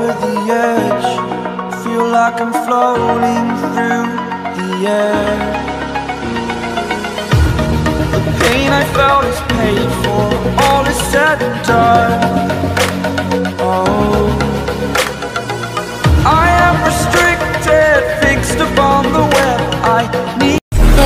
the edge. Feel like I'm floating through the air. The pain I felt is paid for. All is said and done. Oh, I am restricted, fixed upon the web. I need.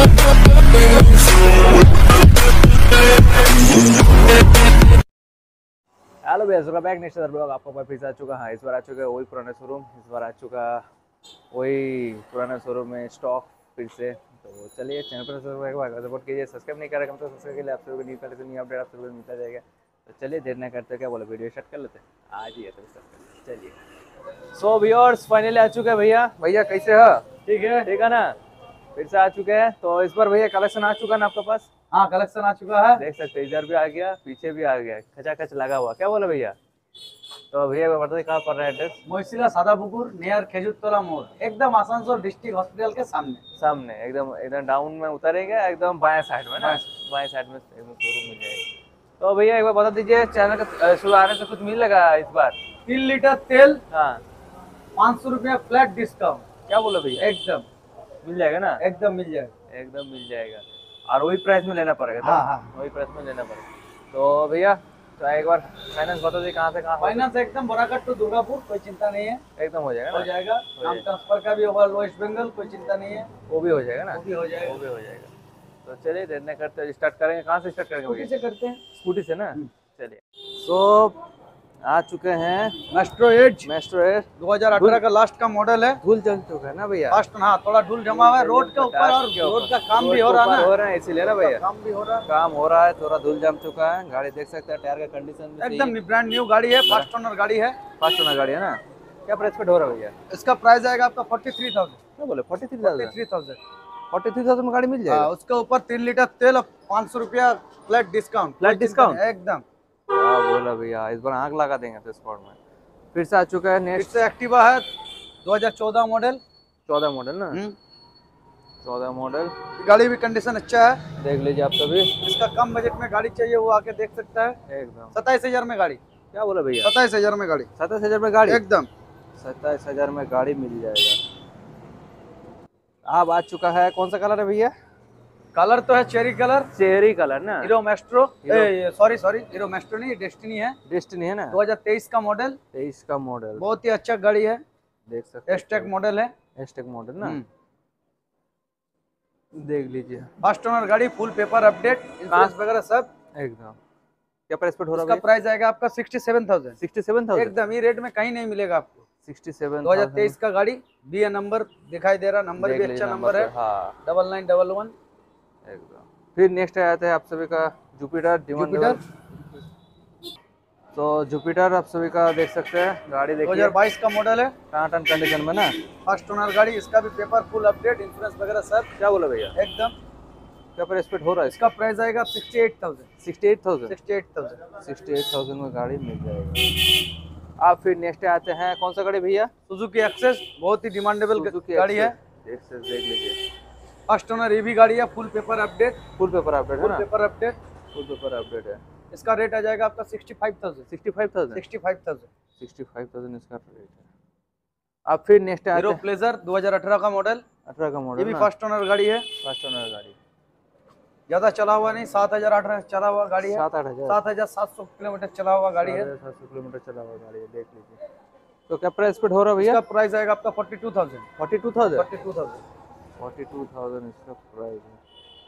Hello भैया, welcome back next blog. आपका भाई फिर से आ चुका है। इस बार आ चुका है वही पुराना शोरूम। इस बार आ चुका वही पुराना शोरूम में स्टॉक फिर से। तो चलिए, चैनल पर सपोर्ट कीजिए, सब्सक्राइब नहीं करेगा तो सब्सक्राइब के लिए आप सबको न्यू पहले से न्यू अपडेट आप सबको मिलता जाएगा। तो चलिए, देर नहीं करते, क्या बोला, वीडियो स्टार्ट कर लेते हैं। आज ही है तो चलिए। सो व्यूअर्स, फाइनली आ चुके हैं भैया। भैया कैसे हो? ठीक है ना? फिर से आ चुके हैं। तो इस बार भैया कलेक्शन आ चुका है ना आपके पास? हाँ, कलेक्शन आ चुका है। देख सकते हैं, इधर भी आ गया, पीछे भी आ गया, खचाखच लगा हुआ। क्या बोला भैया? तो भैया बताइए कहाँ पड़ रहा है एड्रेस? মহিশিলা সাদাপুকুর नियर খেজুরতলা मोड़, एकदम आसनसोल डिस्ट्रिक्ट हॉस्पिटल के सामने एकदम एकदम डाउन में उतरेंगे, एकदम बाएं साइड में ना, बाएं साइड में एकदम शोरूम मिल जाएगा। तो भैया एक बार बता दीजिए, चैनल का शुरू आने से कुछ मिलेगा इस बार? 3 लीटर तेल, हाँ, 500 रुपया फ्लैट डिस्काउंट। क्या बोला भैया? एकदम मिल जाएगा ना? एकदम मिल जाएगा, एकदम मिल जाएगा। और वही प्राइस में लेना पड़ेगा? हाँ, वही प्राइस में लेना पड़ेगा। तो भैया तो एक बार फाइनेंस बता दीजिए, कहाँ से कहाँ? फाइनेंस एकदम बोराकट टू दुर्गापुर, कोई चिंता नहीं है, एकदम हो जाएगा ना? हो जाएगा। नाम ट्रांसफर का भी होगा, वेस्ट बंगाल, कोई चिंता नहीं है, वो भी हो जाएगा ना? वो भी हो जाएगा, वो भी हो जाएगा। तो चलिए, देर नहीं करते, स्टार्ट करेंगे। कहाँ से स्टार्ट करेंगे? स्कूटी से करते हैं, स्कूटी से ना। चलिए, तो आ चुके हैं मेस्ट्रो एज 2018 का लास्ट का मॉडल है। धूल जम चुका है ना भैया? लास्ट, हाँ, थोड़ा धूल जमा हुआ है रोड के ऊपर, और रोड का काम भी हो रहा है इसीलिए ना भैया, काम भी हो रहा है, काम हो रहा है, थोड़ा धूल जम चुका है। गाड़ी देख सकते हैं, टायर का कंडीशन एकदम ब्रांड न्यू गाड़ी है, फर्स्ट ओनर गाड़ी है। फर्स्ट ओनर गाड़ी है ना? क्या प्राइस पे हो रहा है भैया? इसका प्राइस आएगा आपका 43,000। क्या बोले? 43,000 में गाड़ी मिल जाएगा? उसके ऊपर 3 लीटर तेल और 500 रुपया फ्लैट डिस्काउंट। एकदम क्या बोला भैया, इस बार आग लगा देंगे तो स्पॉट में। फिर से आ चुका है नेक्स्ट एक्टिवा है, 2014 मॉडल। 14 मॉडल ना? 14 मॉडल। गाड़ी भी कंडीशन अच्छा है, देख लीजिए आप सभी। इसका कम बजट में गाड़ी चाहिए वो आके देख सकता है। एकदम 27,000 में गाड़ी। क्या बोला भैया? 27,000 में गाड़ी। 27,000 में गाड़ी? एकदम 27,000 में गाड़ी मिल जाएगा। अब आ चुका है, कौन सा कलर है भैया? कलर तो है चेरी कलर। चेरी कलर ना? Hero Maestro, sorry Hero Maestro नहीं, डेस्टिनी है। डेस्टिनी है ना? 2023 का मॉडल। 23 का मॉडल। बहुत ही अच्छा गाड़ी है, देख सकते हैं। एस्टेक मॉडल है। एस्टेक मॉडल ना? देख लीजिए, फर्स्ट ओनर गाड़ी, फुल पेपर अपडेट, इंश्योरेंस वगैरह सब एकदम। क्या प्राइस पे हो रहा है? इसका प्राइस आएगा आपका 67,000। 67,000 एकदम, ये रेट में कहीं नहीं मिलेगा आपको। 67 2023 का गाड़ी, BA नंबर दिखाई दे रहा, नंबर भी अच्छा नंबर है, हाँ, 9911 एकदम। फिर नेक्स्ट आते हैं आप सभी का जुपिटर। तो जुपिटर आप सभी का देख सकते हैं, गाड़ी देखिए 2022 का मॉडल है, टन कंडीशन में ना? फर्स्ट ओनर गाड़ी, इसका भी पेपर फुल अपडेट, इंश्योरेंस वगैरह सब। क्या बोला भैया? एकदम। क्या प्राइस पे हो रहा है? इसका प्राइस आएगा 68,000। 68,000 में गाड़ी मिल जाएगा। आप फिर नेक्स्ट आते हैं, कौन सा गाड़ी भैया? सुजुकी एक्सेस, बहुत ही डिमांडेबल गाड़ी है। देख लीजिए, फर्स्ट ओनर ये भी गाड़ी है, full paper update. Full paper update है ना? Paper update, full paper update है। इसका रेट आ जाएगा आपका 65,000। 65,000 इसका रेट है। अब फिर नेक्स्ट आते हैं हीरो प्लेजर 2018 का मॉडल। 18 का मॉडल, ये भी फर्स्ट ओनर गाड़ी है। फर्स्ट ओनर गाड़ी, ज्यादा चला हुआ नहीं, 7,000-8,000 चला हुआ गाड़ी है। 7,700 किलोमीटर चला हुआ गाड़ी है। 700 किलोमीटर चला हुआ गाड़ी है, देख लीजिए। तो क्या प्राइस पे हो रहा है भैया? इसका प्राइस आएगा आपका 42,000। 42,000 इसका प्राइस है।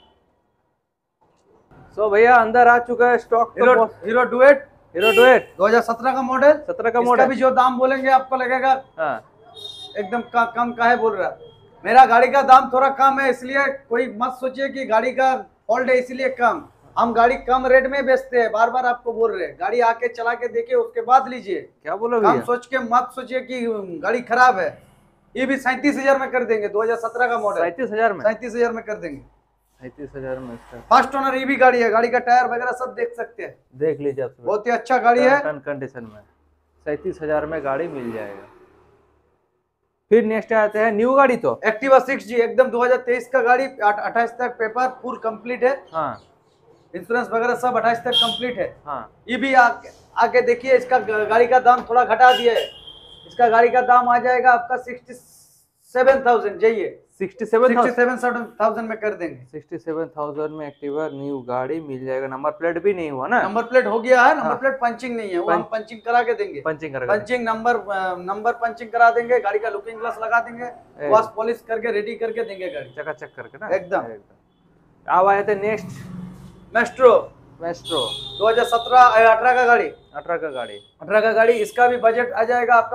सो भैया अंदर आ चुका है स्टॉक। हीरो डुएट 2017 का मॉडल। 17 का मॉडल। भी जो दाम बोलेंगे आपको लगेगा हाँ, एकदम कम काहे बोल रहा है। मेरा गाड़ी का दाम थोड़ा कम है, इसलिए कोई मत सोचिए कि गाड़ी का फॉल्ट है इसलिए कम। हम गाड़ी कम रेट में बेचते हैं, बार बार आपको बोल रहे हैं। गाड़ी आके चला के देखिए, उसके बाद लीजिए। क्या बोलो भैया? कम सोच के मत सोचिए कि गाड़ी खराब है। ये भी 37,000 में कर देंगे, 2017 का मॉडल। 37,000 में? 37,000 में कर देंगे। 37,000 में इसका फर्स्ट ओनर ये भी गाड़ी है, गाड़ी का टायर वगैरह सब देख सकते हैं, देख लीजिए आप। बहुत ही अच्छा गाड़ी है, कंडीशन में 37,000 में गाड़ी मिल जाएगा। फिर नेक्स्ट आते हैं न्यू गाड़ी, तो एक्टिवा 6G एकदम 2023 का गाड़ी, 28 तक पेपर पूरा कंप्लीट है। हाँ, इंश्योरेंस वगैरह सब 28 तक कंप्लीट है। हाँ, ये भी आके देखिए, इसका गाड़ी का दाम थोड़ा घटा दिया है। इसका गाड़ी का दाम आ जाएगा आपका 67,000। जाइए 67,000 में कर देंगे। 67,000 में एक्टिवा न्यू गाड़ी मिल जाएगा। नंबर प्लेट भी नहीं हुआ ना? नंबर प्लेट हो गया है, नंबर हाँ। प्लेट पंचिंग नहीं है, वो हम पंचिंग करा के देंगे। पंचिंग कर पंचिंग नंबर पंचिंग करा देंगे, गाड़ी का लुकिंग ग्लास लगा देंगे, वॉश पॉलिश करके रेडी करके देंगे गाड़ी चकाचक करके ना एकदम। अब आए थे नेक्स्ट मेस्ट्रो 2017 18 का गाड़ी 18 का गाड़ी 18 का गाड़ी। इसका भी बजट आ जाएगा आपका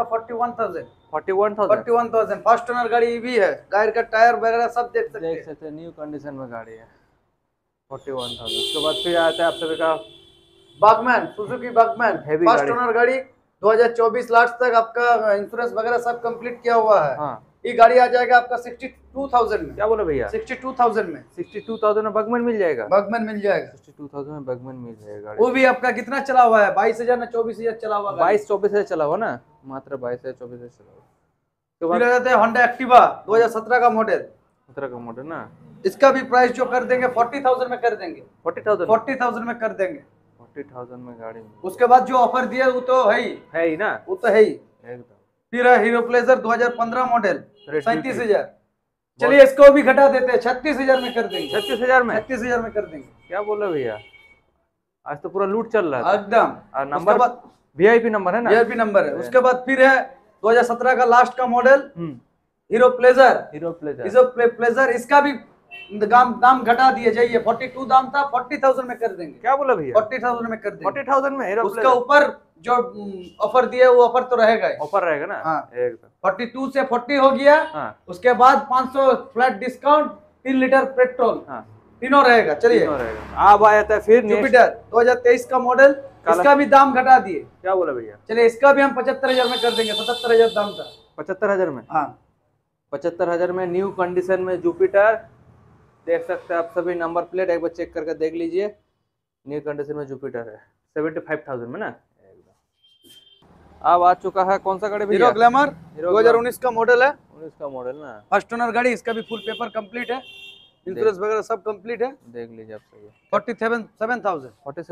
41,000। फर्स्ट ओनर गाड़ी भी है, गाड़ी का टायर वगैरह सब देख सकते हैं। न्यू कंडीशन में गाड़ी है 41,000। उसके बाद फिर आता है आप सभी का Burgman, Suzuki Burgman first owner गाड़ी 2024 लास्ट तक आपका इंश्योरेंस वगैरह सब कंप्लीट किया हुआ है। हाँ। ये गाड़ी आ जाएगा आपका 62,000 में। क्या बोला भैया? 62,000 में 62,000 में बगमन मिल जाएगा। बगमन मिल जाएगा 62,000 में बगमन मिल जाएगा। वो भी आपका कितना चला हुआ है? 22,000 ना 24,000 चला हुआ? 22-24,000 चला हुआ ना, मात्र 22,000-24,000 चला हुआ। तो फिर आ जाते हैं होंडा एक्टिवा 2017 का मॉडल 17 का मॉडल ना। इसका भी प्राइस जो कर देंगे 40,000 में कर देंगे। 40,000 में कर देंगे। 40,000 में गाड़ी उसके बाद जो ऑफर दिया वो तो है ही ना, वो तो है ही एकदम। फिर है हीरो प्लेजर 2015 मॉडल 37,000। चलिए इसको भी घटा देते हैं, 36,000 में कर देंगे। 36,000 में? 36,000 में कर देंगे। क्या बोला भैया, आज तो पूरा लूट चल रहा है एकदम। नंबर वीआईपी नंबर है ना? वीआईपी नंबर है। उसके बाद फिर है 2017 का लास्ट का मॉडल हीरो प्लेजर। इसका भी दाम घटा दिए जाइए, 42 दाम था, 40,000 में कर देंगे। क्या बोला भैया? 40,000 में कर देंगे। 40,000 में हीरो उसका ऊपर जो ऑफर दिया वो ऑफर तो रहेगा, ऑफर रहेगा ना। हाँ। एकदम 42 से 40 हो गया। हाँ। उसके बाद 500 फ्लैट डिस्काउंट, 3 लीटर पेट्रोल, हाँ। तीनों रहेगा। चलिए अब आया था फिर जुपिटर 2023 का मॉडल, इसका भी दाम घटा दिए। क्या बोला भैया? चलिए इसका भी हम 75,000 में कर देंगे। 77,000 दाम था। 75,000 में? हाँ 75,000 में न्यू कंडीशन में जुपिटर देख सकते हैं आप सभी। नंबर प्लेट एक बार चेक करके देख लीजिए। न्यू कंडीशन में जुपिटर है 75,000 में ना। अब आ चुका है कौन सा गाड़ी भैया? हीरो ग्लैमर 2019 का मॉडल है। 19 का मॉडल ना, फर्स्ट ओनर गाड़ी। इसका भी फुल पेपर कंप्लीट है, इंश्योरेंस वगैरह सब कंप्लीट है। देख लीजिए आप सभी। 47,000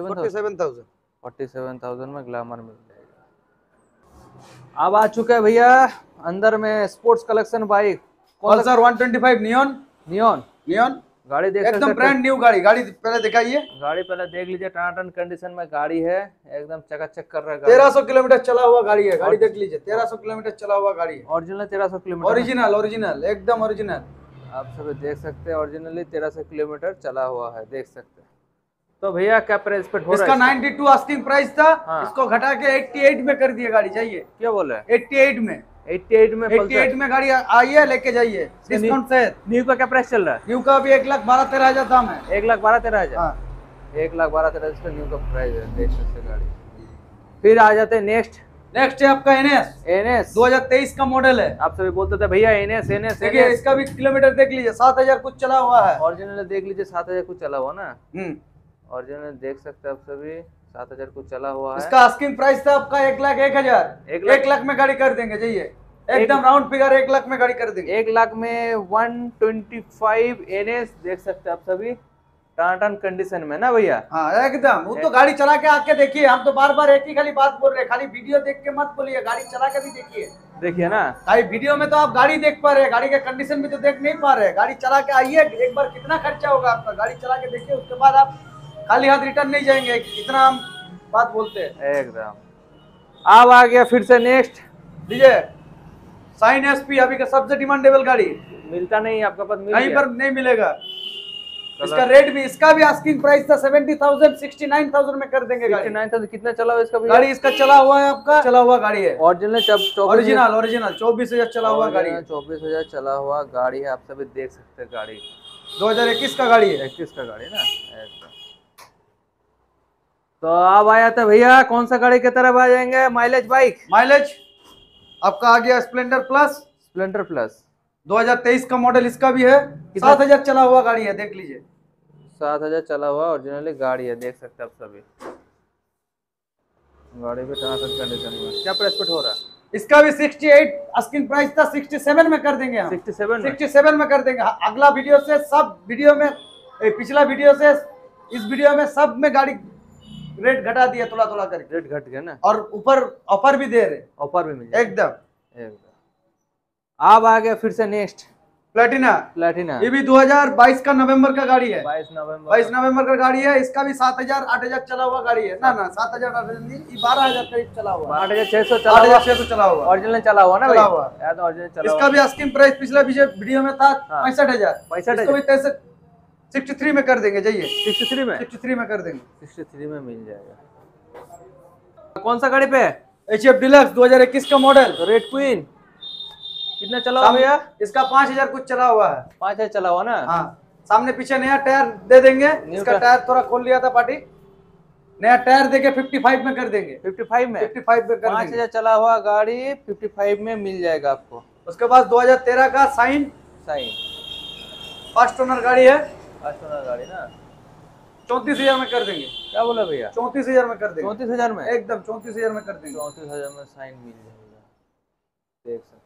47,000 में ग्लैमर मिल जाएगा। अब आ चुका है भैया अंदर में sports collection bike Pulsar 125 neon गाड़ी देख एकदम ब्रांड न्यू गाड़ी पहले दिखाइए। गाड़ी पहले देख लीजिए, टनाटन कंडीशन में गाड़ी है, एकदम चकाचक कर रहा है। 1300 किलोमीटर चला हुआ गाड़ी है। गाड़ी देख लीजिए, 1300 किलोमीटर चला हुआ गाड़ी है। ओरिजिनल 1300 किलोमीटर, ओरिजिनल एकदम ओरिजिनल। आप सब देख सकते हैं ओरिजिनली 1300 किलोमीटर चला हुआ है, देख सकते हैं। तो भैया क्या प्राइस पे हो रहा है? इसका 92 आस्किंग प्राइस था। हाँ। इसको घटा के 88 में कर दिया गाड़ी। चाहिए? क्या बोल रहे हैं? 88 में गाड़ी आई है, लेके जाइए डिस्काउंट से। न्यू का क्या प्राइस चल रहा है? न्यू का भी 1,12,13,000 दाम है। 1,12,13,000। हाँ। 1,12,13,000 न्यू का प्राइस है, देख सकते हैं गाड़ी। फिर आ जाते हैं नेक्स्ट है आपका एनएस 2023 का मॉडल है। आप सभी बोलते थे भैया एनएस। देखिए इसका भी किलोमीटर देख लीजिए, 7,000 कुछ चला हुआ है। ओरिजिनल देख लीजिए, 7,000 कुछ चला हुआ ना। ओरिजिनल देख सकते हैं आप सभी, 7,000 कुछ चला हुआ है। इसका आस्किंग प्राइस था आपका 1,01,000। 1 लाख में गाड़ी कर देंगे। जाइए एकदम राउंड फिगर 1 लाख में गाड़ी कर देंगे। 1 लाख में 125 एनएस देख सकते हैं आप सभी, टनाटन कंडीशन में ना भैया। हाँ एकदम। वो तो गाड़ी चला के आके देखिए, हम तो बार एक ही खाली बात बोल रहे हैं, खाली वीडियो देख के मत बोलिए, गाड़ी चला के भी देखिए ना। खाली वीडियो में तो आप गाड़ी देख पा रहे हैं, गाड़ी का कंडीशन भी तो देख नहीं पा रहे हैं। गाड़ी चला के आइए एक बार, कितना खर्चा होगा आपका, गाड़ी चला के देखिए, उसके बाद आप खाली हाथ रिटर्न नहीं जाएंगे। इतना हम बात बोलते हैं एकदम। अब आ गया फिर से नेक्स्ट लीजिए साइन एसपी, अभी का सबसे डिमांडेबल गाड़ी। मिलता नहीं आपका पास, कहीं पर नहीं मिलेगा। इसका रेट भी, इसका भी आस्किंग प्राइस था 70,000, 69,000 में कर देंगे। 69,000 कितना चला हुआ इसका? गाड़ी इसका चला हुआ है, आपका चला हुआ गाड़ी है। ओरिजिनल 24,000 चला हुआ गाड़ी है। 24,000 चला हुआ गाड़ी है, आप सभी देख सकते हैं। गाड़ी 2021 का गाड़ी है। 21 का गाड़ी ना। तो अब आया था भैया कौन सा गाड़ी की तरफ आ जाएंगे? माइलेज आपका आ गया स्प्लेंडर प्लस 2023 का मॉडल। इसका भी है, 7,000 चला हुआ गाड़ी है, देख लीजिए। 7,000 चला हुआ ओरिजिनली गाड़ी है, देख सकते हैं आप सभी। गाड़ी भी टनाटन कंडीशन में। क्या प्राइस पे हो रहा है? इसका भी 68 आस्किंग प्राइस था, 67 में कर देंगे हम। 67 में कर देंगे। अगला वीडियो से सब वीडियो में, पिछला वीडियो से इस वीडियो में सब में गाड़ी रेट घटा दिया, थोड़ा करके रेट घट गया ना। और ऊपर ऑफर भी दे रहे, ऑफर भी मिल एकदम। एकदम। अब आ गया फिर से नेक्स्ट प्लेटिना। प्लेटिना, ये भी 2022 का नवंबर का गाड़ी है। 22 नवंबर 22 नवंबर का गाड़ी है। इसका भी 7000 8000 चला हुआ गाड़ी है। ना 7000 8000 नहीं, ये 12000 करीब चला हुआ। 8600 चला हुआ, 8600 चला हुआ। ओरिजिनल चला हुआ ना चला भैया? हुआ। यार तो ओरिजिनल चला इसका भी आस्किंग प्राइस पिछले वीडियो में था 65000। 65,000 इसको भी 63 में कर देंगे। जाइए 63 में, 63 में कर देंगे। 63 में मिल जाएगा। कौन सा गाड़ी पे है? HF डिलक्स 2021 का मॉडल रेड क्वीन। कितना चला हुआ भैया? इसका 5000 कुछ चला हुआ है। 5000 चला हुआ ना? हाँ, सामने पीछे नया टायर दे देंगे। इसका टायर थोड़ा खोल लिया था पार्टी, नया टायर देके 55 में कर देंगे। 55 में? 55 में कर देंगे। 5000 चला हुआ गाड़ी 55 में मिल जाएगा आपको। उसके बाद 2013 का साइन फर्स्ट ओनर गाड़ी है। फर्स्ट ओनर गाड़ी ना? 34,000 में कर देंगे। क्या बोला भैया? 34,000 में कर देंगे। 34,000 में? एकदम 34,000 में कर देंगे। 34,000 में साइन मिल जाएगा, देख सकते हैं।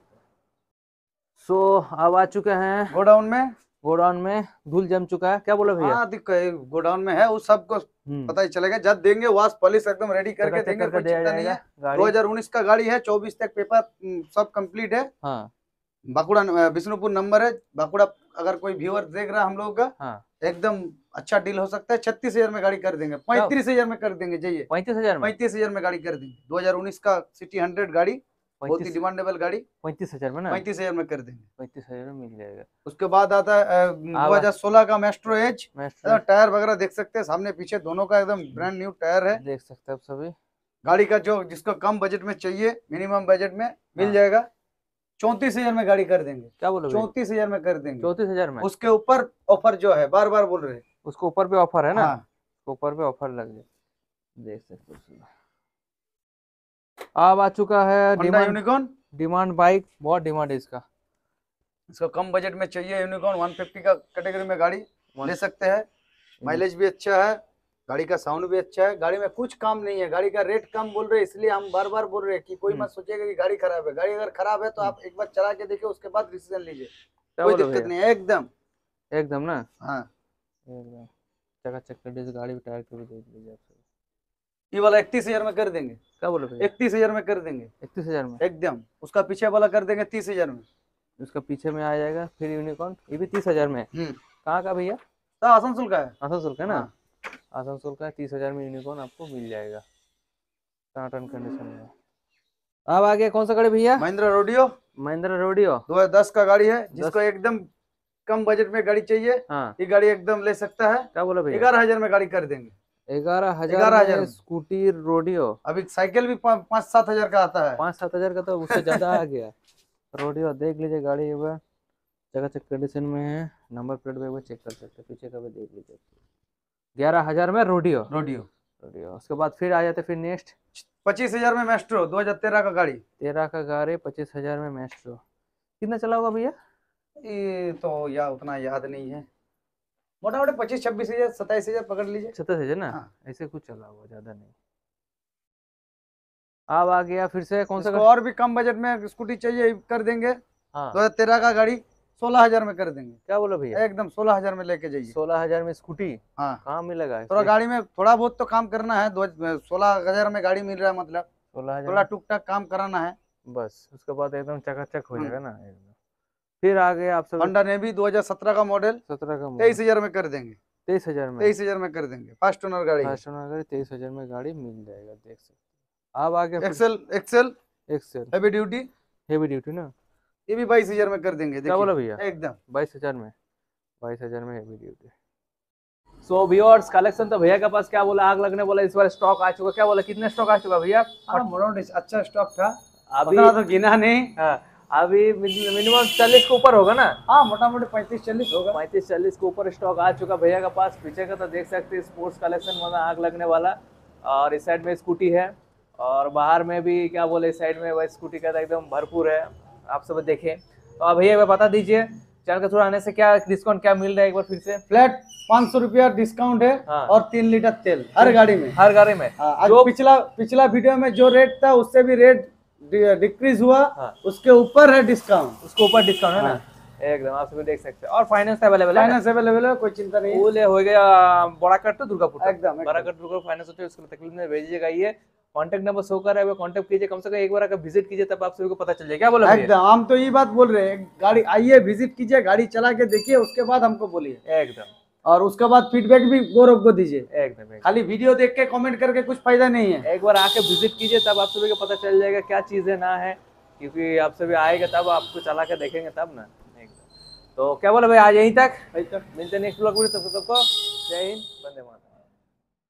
सो अब आ चुके हैं गोडाउन में। गोडाउन में धूल जम चुका है। क्या बोला भैया? हाँ, गोडाउन में है, उस सबको पता ही चलेगा। जब देंगे वाश पॉलिश एकदम रेडी करके देंगे, कोई चिंता नहीं है। 2019 का गाड़ी है, 24 तक पेपर सब कंप्लीट है। हाँ। बांकुड़ा विष्णुपुर नंबर है बांकुड़ा। अगर कोई व्यूअर देख रहा है हम लोग का, हाँ। एकदम अच्छा डील हो सकता है। 36,000 में गाड़ी कर देंगे। 35,000 में कर देंगे। जाइए 35,000 में? 35,000 में गाड़ी कर देंगे। 2019 का सिटी 100 गाड़ी, बहुत ही डिमांडेबल गाड़ी। 35,000 में ना? 35,000 में कर देंगे। 35,000 में मिल जाएगा। उसके बाद आता है 2016 का मेस्ट्रो एज। टायर वगैरह देख सकते हैं, सामने पीछे दोनों का एकदम ब्रांड न्यू टायर है। देख सकते हैं आप सभी। गाड़ी का जो जिसको कम बजट में चाहिए, मिनिमम बजट में मिल जाएगा। 34,000 में गाड़ी कर देंगे। क्या बोलो? 34,000 में कर देंगे। 34,000 में? उसके ऊपर ऑफर जो है, बार बार बोल रहे हैं, उसको ऊपर पे ऑफर है ना? हाँ। ऊपर पे ऑफर लग जाए, देख सकते हो। अब आ चुका है यूनिकॉर्न। डिमांड बाइक, बहुत डिमांड है इसका। इसको कम बजट में चाहिए, यूनिकॉर्न 150 का कैटेगरी में गाड़ी ले सकते हैं। माइलेज भी अच्छा है, गाड़ी का साउंड भी अच्छा है। गाड़ी में कुछ काम नहीं है। गाड़ी का रेट कम बोल रहे हैं, इसलिए हम बार बार बोल रहे हैं कि कोई मत सोचेगा कि गाड़ी खराब है। गाड़ी अगर खराब है तो आप एक बार चला के देखिए, उसके बाद डिसीजन लीजिए। कोई दिक्कत नहीं है। एकदम एकदम ना? हाँ, एकदम चकाचक कंडीशन गाड़ी भी, टायर को भी देख लीजिए आप। ये वाला 31,000 में कर देंगे। क्या बोलो भैया? 31,000 में कर देंगे। 31,000 में एकदम। उसका पीछे वाला कर देंगे 30,000 में। उसका पीछे में आ जाएगा फिर यूनिकॉर्न, ये भी 30,000 में। कहाँ का भैया? आसनसोल का है। आसनसोल का ना? आसनसोल का 30,000 में यूनिकॉर्न आपको मिल जाएगा टन कंडीशन में। अब आ गया कौन सा गाड़ी भैया? महिंद्रा रोडियो। महिंद्रा रोडियो 2010 का गाड़ी है। जिसको एकदम कम बजट में गाड़ी चाहिए, ये गाड़ी एकदम ले सकता है। क्या बोला भैया? 11,000 में गाड़ी कर देंगे। 11,000 स्कूटी रोडियो। अभी साइकिल भी 5-7 हजार का आता है। 5-7 हजार का तो उससे ज्यादा आ गया। रोडियो देख लीजिए, गाड़ी एक बार चकाचक कंडीशन में है। नंबर प्लेट भी एक बार चेक कर सकते हैं, पीछे का भी देख लीजिए। 11,000 में रोडियो। उसके बाद फिर आ जाते, फिर नेक्स्ट 25,000 में मेस्ट्रो 2013 का गाड़ी। 13 का गाड़ी 25,000 में मेस्ट्रो। कितना चला होगा भैया? ये तो उतना याद नहीं है। मोटा मोटा 25-26,000 27,000 पकड़ लीजिए। 27,000 ना? हाँ। ऐसे कुछ चला हुआ, ज्यादा नहीं। अब आ गया फिर से कौन सा? और भी कम बजट में स्कूटी चाहिए, कर देंगे। 2013 का गाड़ी 16,000 में कर देंगे। क्या बोलो भैया? एकदम 16,000 में लेके जाइए। 16,000 में स्कूटी? हाँ। कहाँ मिलेगा? थोड़ा गाड़ी में थोड़ा बहुत तो काम करना है। 16,000 में गाड़ी मिल रहा है, मतलब 16,000 थोड़ा टुक टाक काम कराना है बस। उसके बाद एकदम चकाचक हो जाएगा ना एकदम। फिर आ गए आप सब होंडा नेवी 2017 का मॉडल। 17 का 23,000 में कर देंगे। 23,000 में? 23,000 में कर देंगे। फर्स्ट ओनर गाड़ी। 23,000 में गाड़ी मिल जाएगा, देख सकते हैं। अब आ गया एक्सेल हेवी ड्यूटी ना? ये भी 22,000 में कर देंगे। क्या बोला भैया? एकदम 22,000 में? 22,000 में heavy duty. So viewers, collection तो भैया के पास क्या बोला, आग लगने बोला, इस बार स्टॉक आ चुका। क्या बोला, कितने स्टॉक आ चुका भैया? अच्छा स्टॉक था अभी तो गिना नहीं। हाँ, अभी मिनिमम 40 के ऊपर होगा ना? हाँ, मोटा मोटी 35-40 होगा। 35-40 के ऊपर स्टॉक आ चुका भैया के पास। पीछे का तो देख सकते हैं, स्पोर्ट्स कलेक्शन मतलब आग लगने वाला। और इस साइड में स्कूटी है, और बाहर में भी क्या बोले, इस साइड में वह स्कूटी का तो एकदम भरपूर है। आप सब देखें तो भैया बता दीजिए, चैनल के थ्रू आने से क्या डिस्काउंट क्या मिल रहा है एक बार फिर से? फ्लैट 500 रुपया डिस्काउंट है। हाँ। और 3 लीटर तेल हर गाड़ी में। जो पिछला वीडियो में जो रेट था उससे भी रेट डिक्रीज हुआ। हाँ। उसके ऊपर है डिस्काउंट। उसके ऊपर डिस्काउंट है ना? एकदम आप सभी देख सकते हैं। और फाइनेंस अवेलेबल है, कोई चिंता नहीं है। हो गया बड़ा कट तो दुर्गापुर, एकदम बड़ा कट दुर्गापुर फाइनेंस होते हैं, उसको तकलीफ में भेजिएगा। ये कांटेक्ट नंबर शो कर रहा है, कांटेक्ट कीजिए, कम से कम एक बार अगर विजिट कीजिए तब आप सभी को पता चल जाएगा। क्या बोला भैया? एकदम, हम तो ये बात बोल रहे हैं, गाड़ी आइए, विजिट कीजिए, गाड़ी चला के देखिए, उसके बाद हमको बोलिए, एकदम, और उसके बाद फीडबैक भी गौरव को दीजिए। एकदम। खाली वीडियो देख के कमेंट करके कुछ फायदा नहीं है। एक बार आके विजिट कीजिए तब आप सभी को पता चल जाएगा क्या चीजें ना है, क्योंकि आप सभी आएगा तब आपको चला के देखेंगे तब ना। एकदम। तो क्या बोला भाई, आज यहीं तक, मिलते हैं नेक्स्ट ब्लॉग में, तब तक सबको जय हिंद, वंदे मातरम।